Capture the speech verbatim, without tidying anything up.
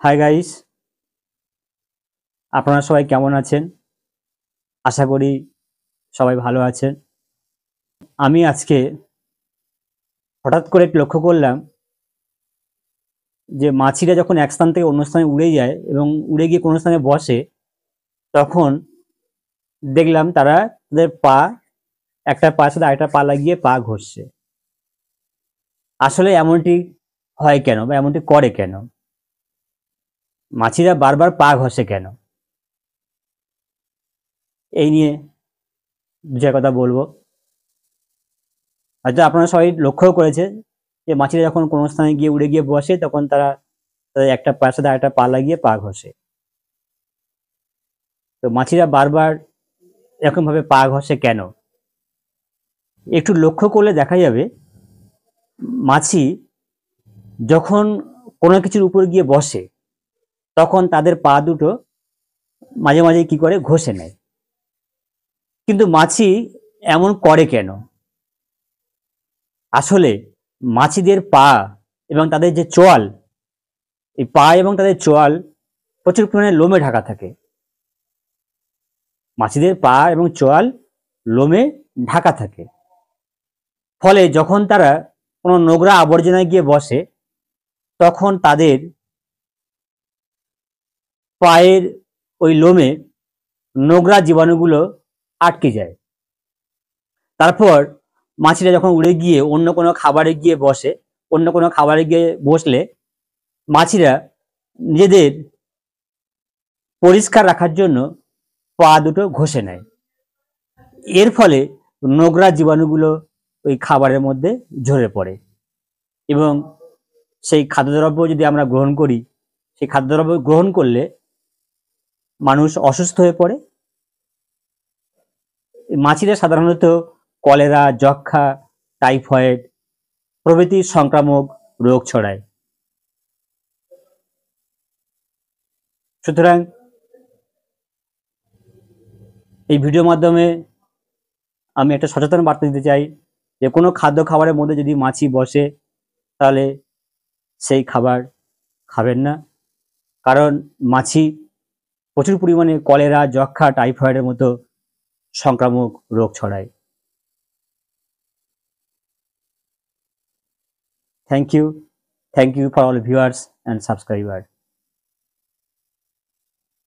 Hi guys, আপনারা সবাই কেমন আছেন? আশা করি সবাই ভালো আছেন। আমি আজকে হঠাৎ করে লক্ষ্য করলাম যে মাছিরা যখন এক স্থান থেকে অন্য স্থানে উড়ে যায় এবং উড়ে গিয়ে কোনো স্থানে বসে, তখন দেখলাম তারা তাদের পা একটা পায়ের সাথে আরেকটা পা লাগিয়ে পা ঘষছে। আসলে এমনটি হয় কেন বা এমনটি করে কেন? মাছিরা বারবার পা ঘষে কেন? এই নিয়ে যে কথা বলবো। হয়তো আপনারা সবাই লক্ষ্য করেছেন যে মাছিরা যখন কোনো স্থানে গিয়ে উড়ে গিয়ে বসে, তখন তারা তাদের একটা পায়ের সাথে আরেকটা পা লাগিয়ে পা ঘষে। তো মাছিরা বারবার এরকম ভাবে পা ঘষে কেন? একটু লক্ষ্য করলে দেখা যাবে মাছি যখন কোনো কিছুর উপর গিয়ে বসে, তখন তাদের পা দুটো মাঝে মাঝে কি করে ঘষে নেয়। কিন্তু মাছি এমন করে কেন? আসলে মাছিদের পা এবং তাদের যে চোয়াল, এই পা এবং তাদের চোয়াল প্রচুর পরিমাণে লোমে ঢাকা থাকে। মাছিদের পা এবং চোয়াল লোমে ঢাকা থাকে, ফলে যখন তারা কোনো নোংরা আবর্জনায় গিয়ে বসে, তখন তাদের পায়ের ওই লোমে নোংরা জীবাণুগুলো আটকে যায়। তারপর মাছিরা যখন উড়ে গিয়ে অন্য কোনো খাবারে গিয়ে বসে, অন্য কোনো খাবারে গিয়ে বসলে মাছিরা নিজেদের পরিষ্কার রাখার জন্য পা দুটো ঘষে নেয়। এর ফলে নোংরা জীবাণুগুলো ওই খাবারের মধ্যে ঝরে পড়ে এবং সেই খাদ্যদ্রব্য যদি আমরা গ্রহণ করি, সেই খাদ্যদ্রব্য গ্রহণ করলে মানুষ অসুস্থ হয়ে পড়ে। মাছিরা সাধারণত কলেরা, যক্ষা, টাইফয়েড প্রভৃতি সংক্রামক রোগ ছড়ায়। সুতরাং এই ভিডিওর মাধ্যমে আমি একটা সচেতন বার্তা দিতে চাই যে কোনো খাদ্য খাবারের মধ্যে যদি মাছি বসে, তাহলে সেই খাবার খাবেন না, কারণ মাছি প্রচুর পরিমাণে কলেরা, যক্ষা, টাইফয়েডের মতো সংক্রামক রোগ ছড়ায়। Thank you thank you for all viewers and subscriber.